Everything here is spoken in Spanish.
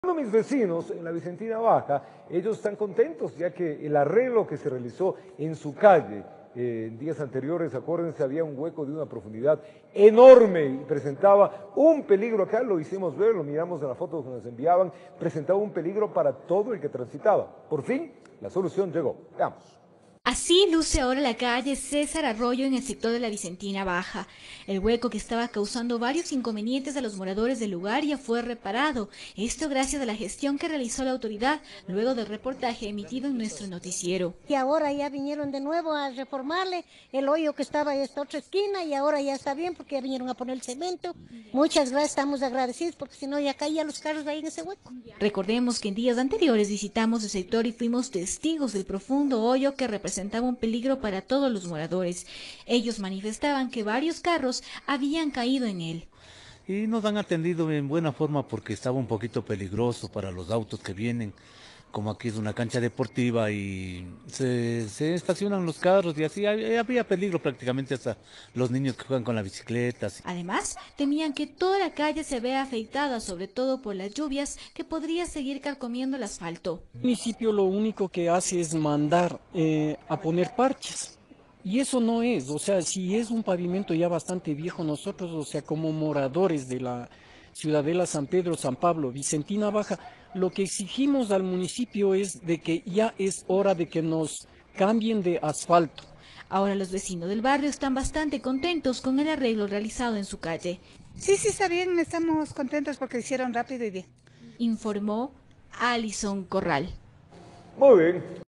Mis vecinos en la Vicentina Baja, ellos están contentos ya que el arreglo que se realizó en su calle en días anteriores, acuérdense, había un hueco de una profundidad enorme y presentaba un peligro. Acá lo hicimos ver, lo miramos en la foto que nos enviaban, presentaba un peligro para todo el que transitaba. Por fin, la solución llegó. Veamos. Así luce ahora la calle César Arroyo en el sector de la Vicentina Baja. El hueco que estaba causando varios inconvenientes a los moradores del lugar ya fue reparado. Esto gracias a la gestión que realizó la autoridad luego del reportaje emitido en nuestro noticiero. Y ahora ya vinieron de nuevo a reformarle el hoyo que estaba en esta otra esquina y ahora ya está bien porque ya vinieron a poner el cemento. Muchas gracias, estamos agradecidos porque si no ya caían los carros ahí en ese hueco. Recordemos que en días anteriores visitamos el sector y fuimos testigos del profundo hoyo que representaba un peligro para todos los moradores. Ellos manifestaban que varios carros habían caído en él. Y nos han atendido en buena forma porque estaba un poquito peligroso para los autos que vienen, como aquí es una cancha deportiva y se estacionan los carros y así había peligro prácticamente hasta los niños que juegan con las bicicletas. Además, temían que toda la calle se vea afectada, sobre todo por las lluvias, que podría seguir carcomiendo el asfalto. El municipio lo único que hace es mandar a poner parches. Y eso no es, o sea, si es un pavimento ya bastante viejo, nosotros, o sea, como moradores de la Ciudadela San Pedro, San Pablo, Vicentina Baja, lo que exigimos al municipio es de que ya es hora de que nos cambien de asfalto. Ahora los vecinos del barrio están bastante contentos con el arreglo realizado en su calle. Sí, está bien, estamos contentos porque hicieron rápido y bien. Informó Alison Corral. Muy bien.